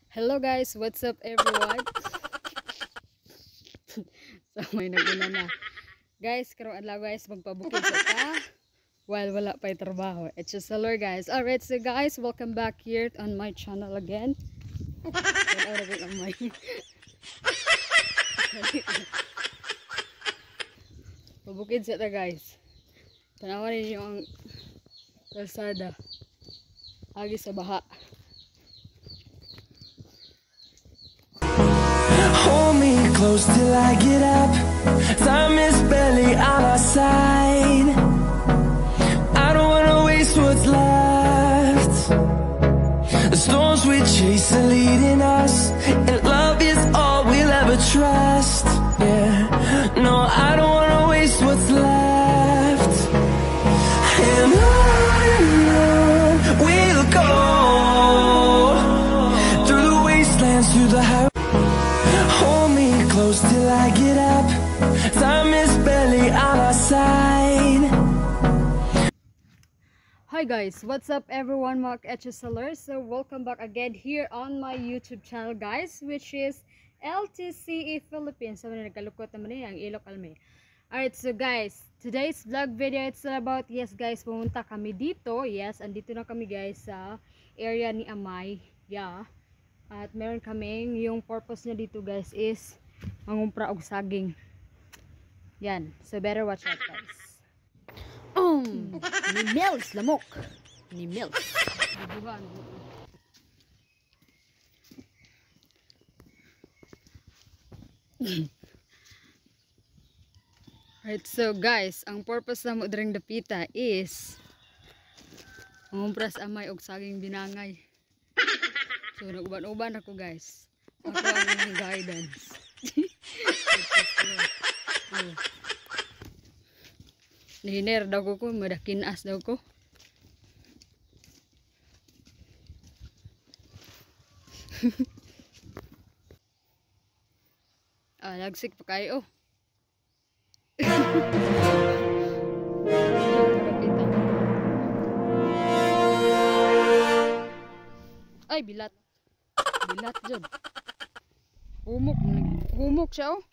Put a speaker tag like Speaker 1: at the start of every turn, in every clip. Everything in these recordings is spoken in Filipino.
Speaker 1: Hello guys, what's up everyone? So may naguna na. Guys, karon adlaw guys magpabukid sa ta while wala pa'y trabaho. It's just hello guys. Alright, so guys, welcome back here on my channel again. Pabukid sa ta guys. Tanawan ninyo ang kalsada. Agi sa baha.
Speaker 2: Hold me close till I get up. Time is barely on our side. I don't wanna waste what's left. The storms we chase are leading us, and love is all we'll ever trust. Yeah, no, I don't wanna waste what's left. And on we'll go, through the wastelands, through the highways. Hold me close till I get up. Time is barely on our side.
Speaker 1: Hi guys, what's up everyone, mga HSLers? So welcome back again here on my YouTube channel guys, which is LTCE Philippines. So nagkalukot naman ang Ilok Alme. Alright, so guys, today's vlog video, it's all about, yes guys, pumunta kami dito. Yes, andito na kami guys sa area ni Amay. Yeah. At meron kaming, yung purpose niya dito guys is mangumpra og saging. Yan. So better watch out guys. Ni Mills lamok. Ni Mills. Right, so guys, ang purpose na mo during dapita is mangumpra sa Amay og saging binangay. So, nag-uban-uban ako guys. Ako ang guidance. Nihiner daw ko madakinas daw ko. Lagsik pa kayo. Ay, bilat. Bilat dyan. Humok. Humok siya oh.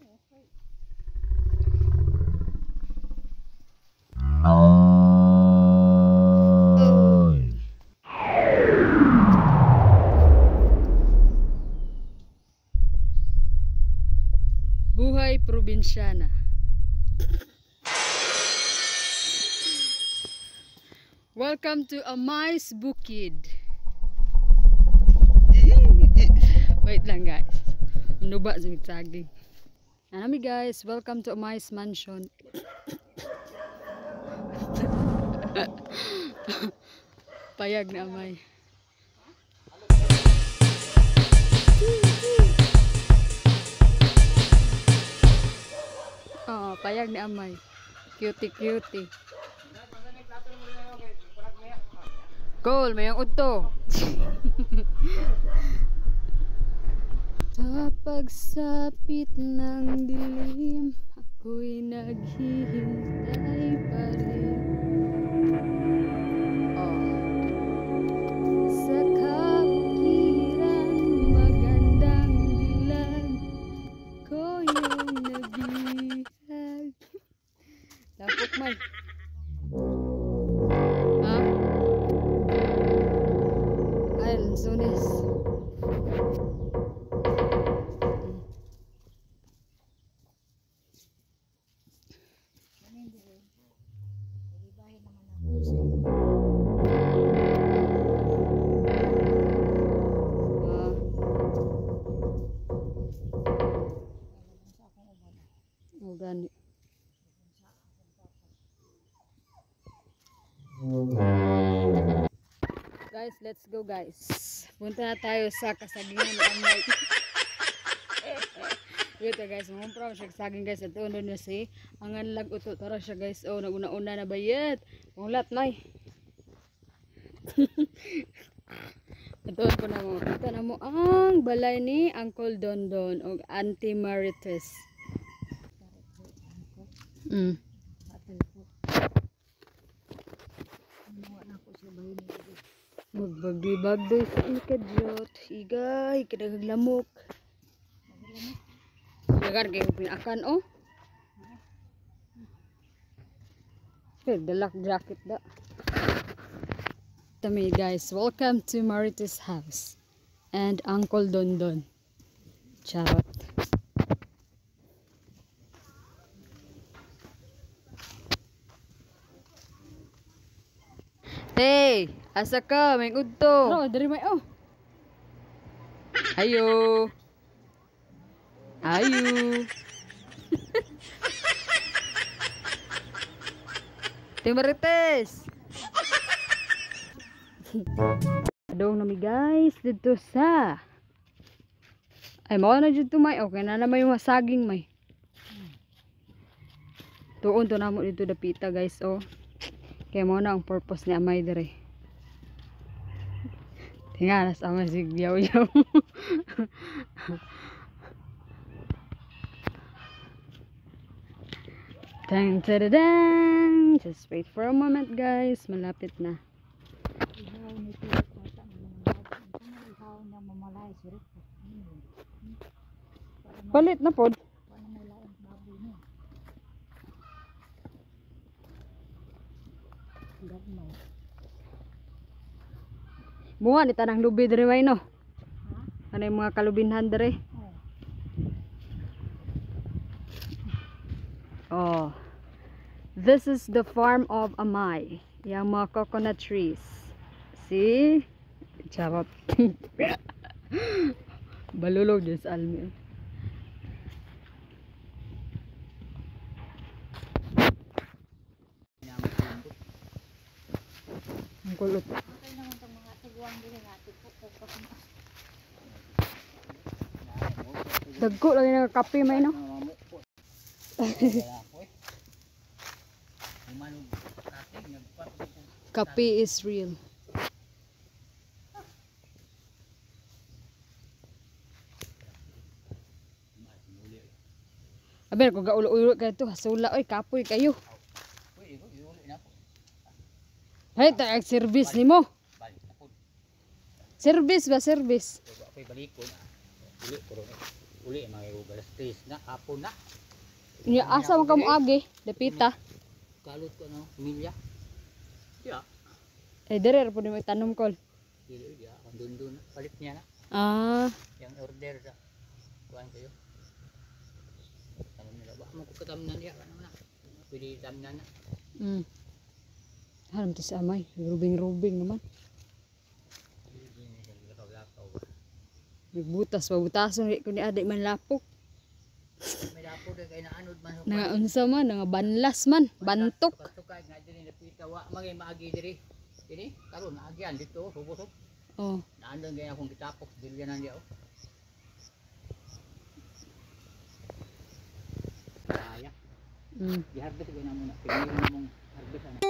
Speaker 1: Buhay probinsyana. Welcome to Amay's Bukid. Wait lang guys. Nuba sa saging. Anami guys, welcome to Amay's Mansion. Payag na Amay. Oh, payag ni Amay. Cutie cutie. Cool, may yung udto. Sa pagsapit ng dilim, ako'y naghihintay pa rin. Oh. Sa kabukiran, magandang dilag, ko yung nabihag. Lapok man. Ha? Ay, lansunis. Gani. Guys, let's go guys. Punta na tayo sa kasagingan ni Amay. Wait guys, mumpra siya saging guys. Ito ano na si angan lag uto tara siya guys. Oh, naguna-una na bayet. Mulat nay. Ito ko na mo. Kita na mo ang balay ni Uncle Dondon o Auntie Marites. Magbagdoy-bagdoy sa ikadjot. Igay, kadagaglamok. Lagar kayo pinakan, oh. Okay, dalak jacket da. Tami guys, welcome to Marites house and Uncle Dondon. Charot. Hey, asa ka? May udto. Bro, dari may oh. Ayo. Ayo. Timarites. Adong nami guys dito sa. Ay mao na jud may okay na may masaging may. Tuon to namo dito dapita guys oh. Kaya mo na ang purpose ni amay dire. Tingala sa amay sigyaw-yaw. Dang tadadang. Just wait for a moment guys. Malapit na. Palit na pod. Bunga ni tanang lubi dire may no. Ano yung mga kalubinhan dire? Oh. This is the farm of Amay. Yung mga coconut trees. See? Charot. Balulog dyan sa almi. Ang kulot. Dagko lagi na kape may no. Kape is real. Aber ko gaulo-ulo kayo to, hasula oy kapoy kayo. Hey, taag service nimo. Service ba service?
Speaker 3: Ako'y balikod. Uli mga ugalas tres na hapon na.
Speaker 1: Nya asa man kamo agi, dapita.
Speaker 3: Kalot ko no, milya. Ya.
Speaker 1: Eh dire po ni tanom kol.
Speaker 3: Dili dia ang dundun palit niya na.
Speaker 1: Ah,
Speaker 3: Yang order sa kuan kayo. Tanom nila ba mo ko katamnan dia ano na. Pwede tamnan na.
Speaker 1: Haram to sa amay, rubing-rubing naman. Nagbutas, pabutason ko ni adik man lapok.
Speaker 3: May dapo kay naanod man.
Speaker 1: Nangaunsa man, banlas man, bantok.
Speaker 3: Patukay nga diri napita wa magay maagi diri. Kini karon naagyan dito subos.
Speaker 1: Oh.
Speaker 3: Naandang gaya akong kitapok dilyanan dia oh. Kaya. Di-harvest ko na muna. Pinili mo mong harvest na.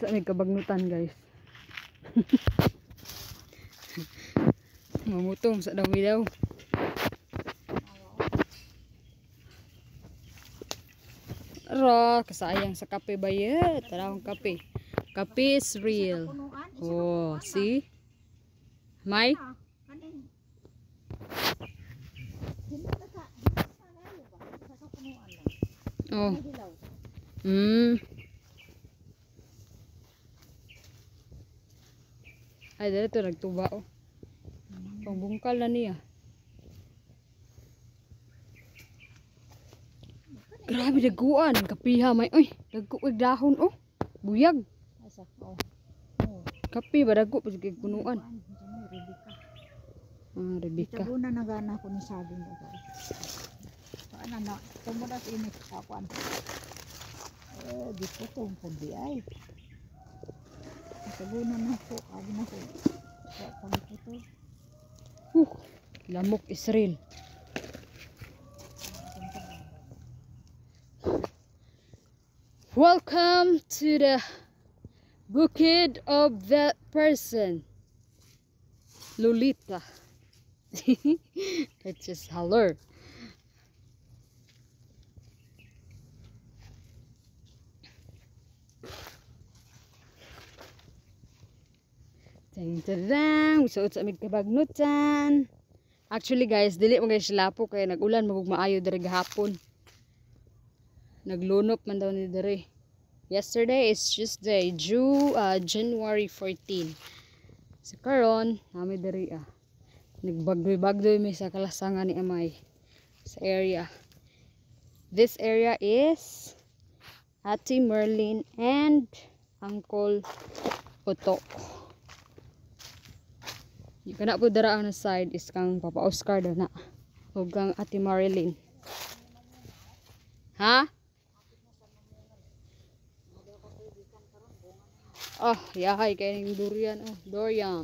Speaker 1: Sa may kabagnutan guys. Mamutong sa dami daw. Ara, kasayang sa kape bayet. Tarawang kape. Kape is real. Oh, see? May? Oh. Ay, dito nagtuba oh. Pangbungkal na niya. Grabe daguan, kapiha may oy, dagu ug dahon oh. Buyag. Kapi ba dagu pa kay punuan. Rebecca.
Speaker 4: Tabuna na gana ko ni saging ko. Ano na, tumudas init kakuan. Di ko kung kundi ay. Tabuna na ko, abi na ko. Pag ito.
Speaker 1: Lamok Israel. Welcome to the bukid of that person. Lolita. It's just hello. Tang-tang, suot sa amig kabagnutan. Actually guys, dili mo guys lapo kaya nagulan magug maayo diri gahapon. Naglunop man daw ni diri. Yesterday is Tuesday, January 14. Sa karon, nami diri nagbagdoy-bagdoy mi sa kalasangan ni amay sa area. This area is Ate Merlin and Uncle Otto. Yung kana po dara ang side is kang Papa Oscar daw na. O kang Ate Marilyn. Ha? Oh, yahay kay ning durian oh, durian.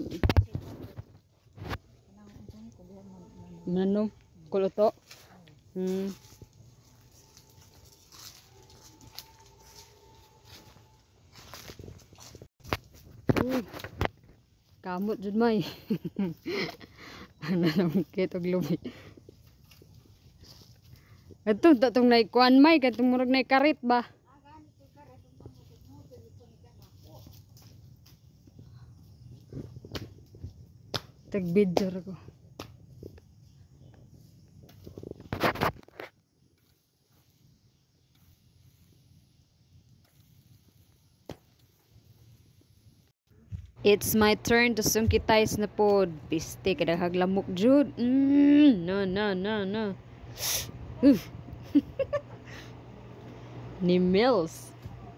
Speaker 1: Manong kuluto. Kamot jud may. Ano nang kitog lumi. Ito tatong nay kuan may katong murag nay karit ba. Tag-video ko. It's my turn to sungkitays na pod. Piste kada haglamok jud. No. Ni Mills.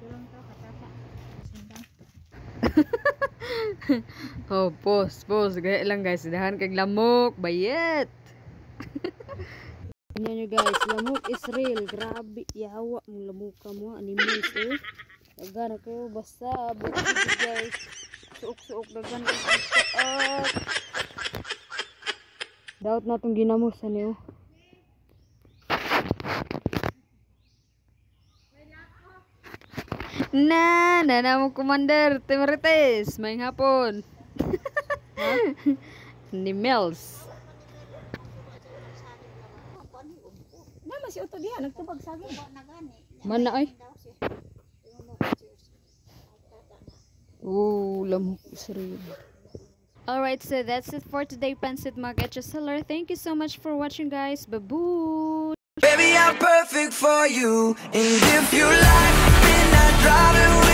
Speaker 1: Oh, pause. Gaya lang guys. Dahan kag lamok. Bayet. Tingnan nyo guys. Lamok is real. Grabe. Yawa mong lamuka mo. Animals eh. Dagan na kayo. Basta. Basta guys. Suok-suok. Dagan na kayo. Daot na itong ginamusan niyo. Na mo commander Timarites, may hapon. Ni Mels.
Speaker 4: Na masih uto diha nagtubag saging.
Speaker 1: Mana ay? Oh, lamok sariwa. Alright, so that's it for today, Pansit Mag Seller. Thank you so much for watching, guys. Bye-bye.
Speaker 2: Baby, I'm perfect for you. And if you like, then I'd drive it.